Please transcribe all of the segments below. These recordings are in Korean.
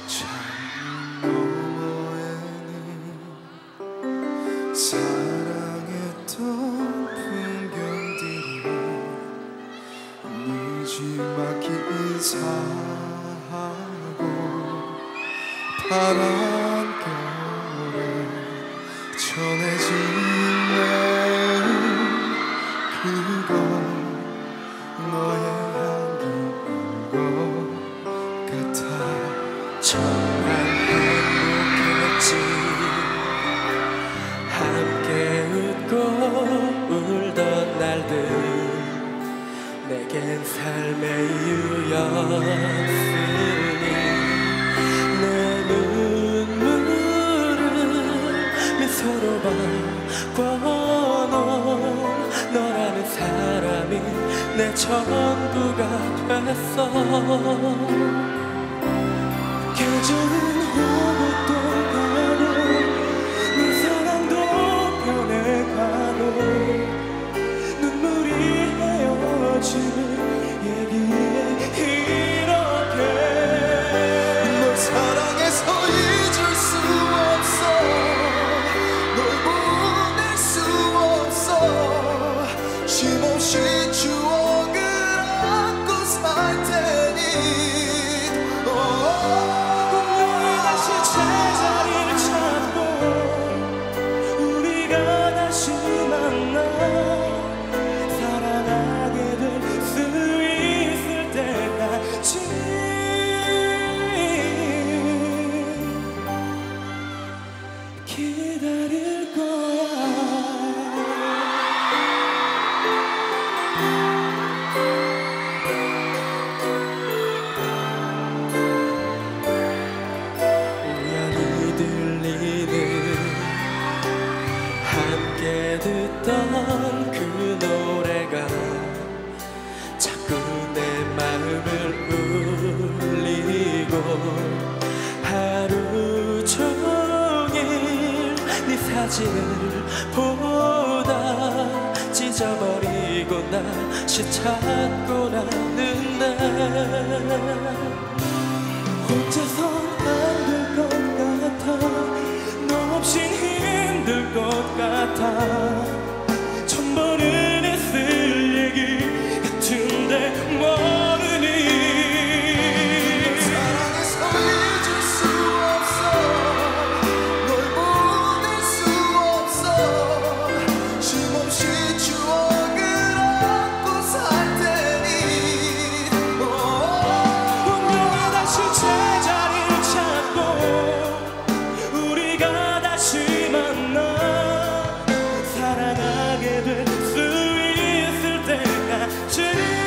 참 너머에는 사랑했던 풍경들이 무지막히 인사하고 바람결에 전해지네. 그건 너의 향기인 것 같아. 정말 행복했지. 함께 웃고 울던 날들 내겐 삶의 이유였으니 내 눈물을 미소로 바꿔놓은 너라는 사람이 내 전부가 됐어. 계절은 오고 또 가고 네 사랑도 변해가고 눈물이 헤어지는 얘기에 이렇게 널 사랑해서 잊을 수 없어. 널 보낼 수 없어. 쉼없이 추억을 안고 살 테니 운명이 다시 제자리를 찾고 우리가 다시 만나 사랑하게 될 수 있을 때까지 기다릴 거야. 우연히 들리는 함께 듣던 그 노래가 자꾸 내 마음을 울리고 하루 종일 네 사진을 보다 찢어버리고 다시 찾고 나는 날 혼자선 안 될 것 같아. 너 없인 힘들 것 같아. 천번은 했을 얘기 같은데 모르니 사랑해서 잊을 수 없어. 널 보낼 수 없어. 쉼없이 추억을 안고 살 테니 운명이 다시 제자리를 찾고 우리가 다시 만나 사랑하게 될 수 있을 때까지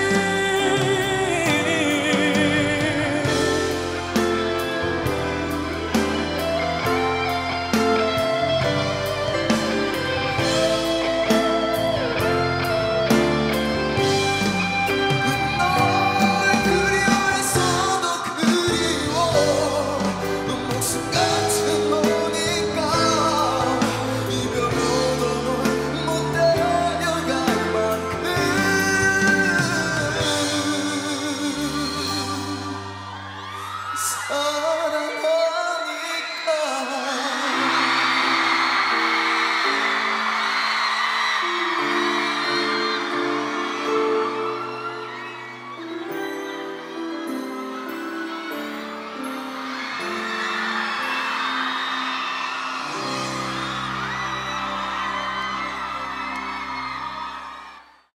널 그리워해서도 그리워. 목숨 같은 너니까 이별로도 못 데려갈 만큼